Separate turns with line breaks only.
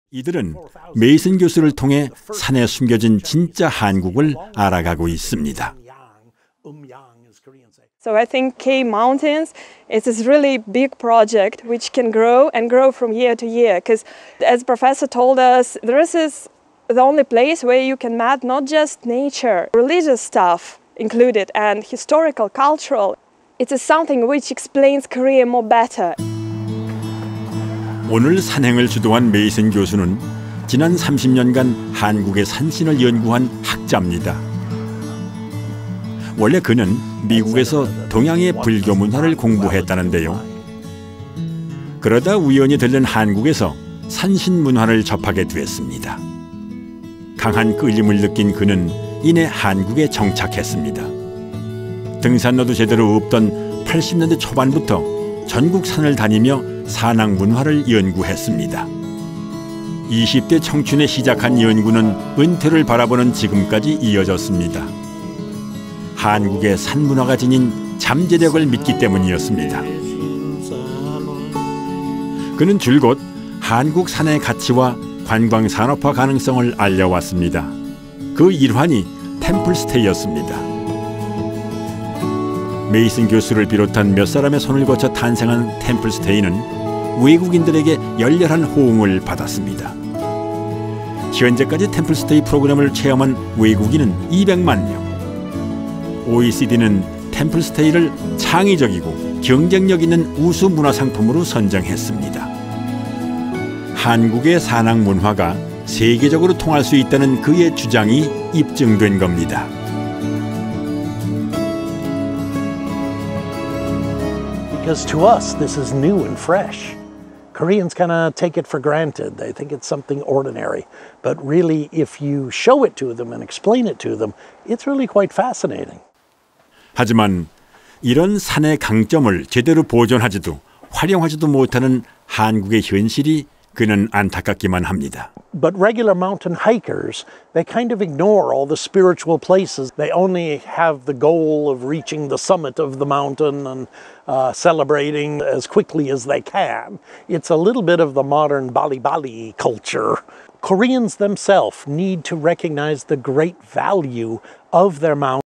이들은 메이슨 교수를 통해 산에 숨겨진 진짜 한국을 알아가고 있습니다.
So I think K Mountains is this really big project which can grow and grow from year to year. Because as Professor told us, this is the only place where you can map not just nature, religious stuff included, and historical, cultural. It is something which explains Korea more better.
오늘 산행을 주도한 메이슨 교수는 지난 30년간 한국의 산신을 연구한 학자입니다. 원래 그는 미국에서 동양의 불교 문화를 공부했다는데요. 그러다 우연히 들른 한국에서 산신 문화를 접하게 됐습니다. 강한 끌림을 느낀 그는 이내 한국에 정착했습니다. 등산로도 제대로 없던 80년대 초반부터 전국 산을 다니며 산악 문화를 연구했습니다. 20대 청춘에 시작한 연구는 은퇴를 바라보는 지금까지 이어졌습니다. 한국의 산 문화가 지닌 잠재력을 믿기 때문이었습니다. 그는 줄곧 한국 산의 가치와 관광 산업화 가능성을 알려왔습니다. 그 일환이 템플스테이였습니다. 메이슨 교수를 비롯한 몇 사람의 손을 거쳐 탄생한 템플스테이는 외국인들에게 열렬한 호응을 받았습니다. 현재까지 템플스테이 프로그램을 체험한 외국인은 200만 명. OECD는 템플스테이를 창의적이고 경쟁력 있는 우수 문화상품으로 선정했습니다. 한국의 산악 문화가 세계적으로 통할 수 있다는 그의 주장이 입증된 겁니다.
Because to us, this is new and fresh. Koreans kind of take it for granted. They think it's something ordinary. But really, if you show it to them and explain it to them, it's really quite fascinating.
하지만 이런 산의 강점을 제대로 보존하지도 활용하지도 못하는 한국의 현실이 그는 안타깝기만 합니다.
But regular mountain hikers, they kind of ignore all the spiritual places. They only have the goal of reaching the summit of the mountain and celebrating as quickly as they can. It's a little bit of the modern Bali culture. Koreans themselves need to recognize the great value of their mountains.